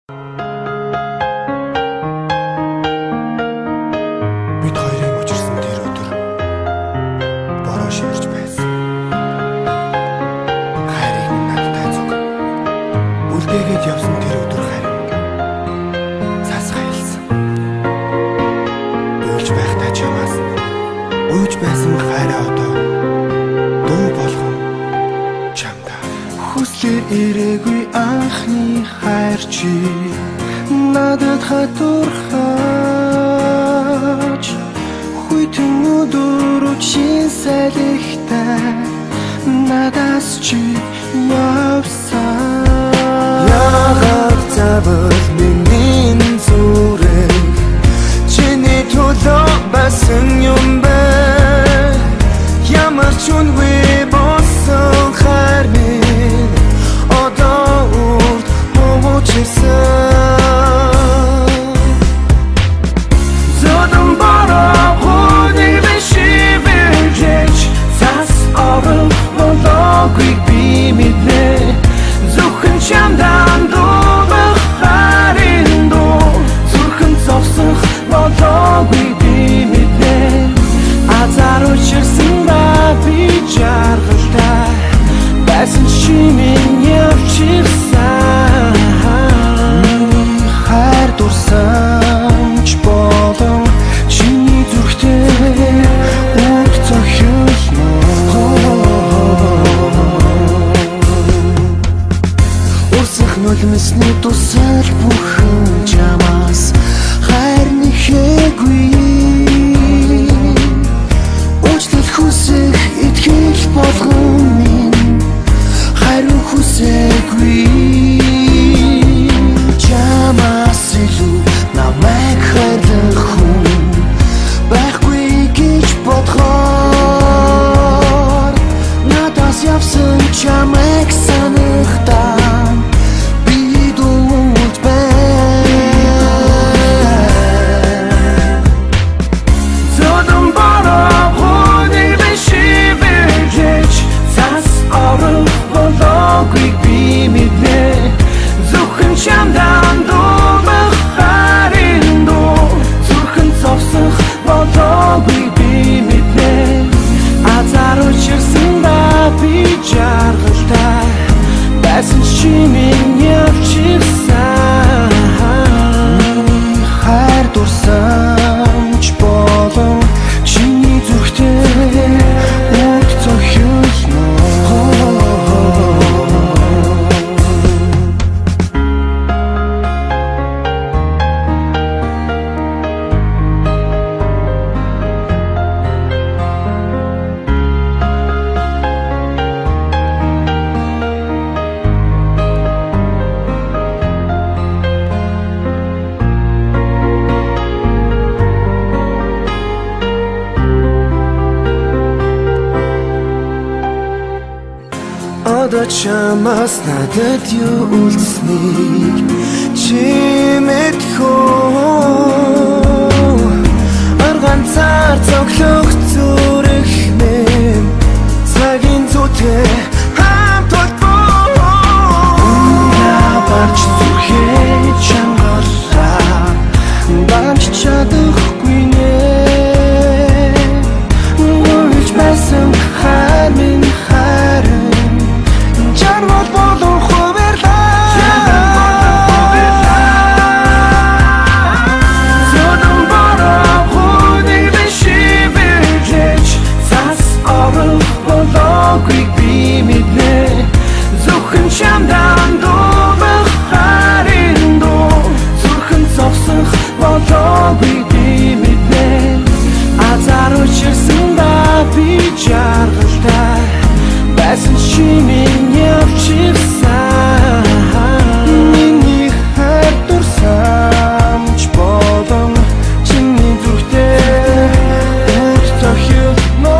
Бид хоёрын учирсан тэр өдөр бороо шивэрч байсан. Хайрыг минь надтай зүг. Үлдээгээд явсан тэр өдөр харин цас хаялсан. Уйлж байхдаа чамаас уйж байсан хайраа одоо дуу болгон чамдаа. Хүслээр ирээгүй анхны хайр чи надад хатуурхаж хүйтэн өдөр үчин салхитай надаас чи явсан. Яагаад завал миний зүрх чиний төлөө басан юм бэ? Ямар ч үнгүй болсон хайр минь одоо урд хөвчсөн. Quick be mit me, suchen Chamdan do Bacharindo, suchen Zofsuch, quick be mit me, Azaro Chersimba Bijar Gashta, Basin Shimin Yavchirsa, Har Dursam Chbodam, Chini Durchte, Urtzochusmo. Нулимсны тусал бүхэн чамаас хайр нэхээгүй. Уучлал хүсэх итгэл болгон минь хайр хүсээгүй. Чамаас илүү намайг хайрлах хүн байхгүй гэж бодохоор надаас явсан чамайг санахдаа quick be mit me, suchen Chamdan do Bacharindo, suchen Zofsuch, quick be mit me, Azaro Chersimba Bijar Gashta, Basin Shimin Yavchirsa, Хайр дурсам чболон чиний зүрхтэй үг зохиолно. Одоо чамаас надад юу үлдсэнийг чи мэдхүү. Арганцаар цоглох зүрх минь цагийн зүйтэй хамт толбоо. Барч зүрхээ чангалаа барч чадахгүй нэ. Уйлж байсан хайр минь хайр Jarvat bolon khoverla Zodum baro khudi beshivech Zas arul bolon quick be mit me Suchen Chamdan do Bacharindo Suchen Zofsuch quick be mit me Azaro Chersimba Bijar Gashta Basin Shimin Yavchirsa, Миний хайр дурсам чболон чиний зүрхтэй үг зохиолно.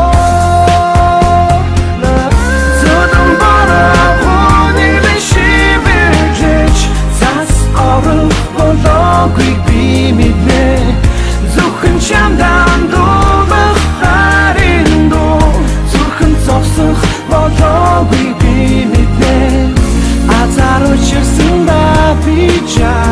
Зодон бороо хүний бишивэж Зас орол болоо quick be mit me Зүхэн Chamдан до Bacharindo Зүхэн Zofsuch quick be mit me Azaro Chersimba Bijar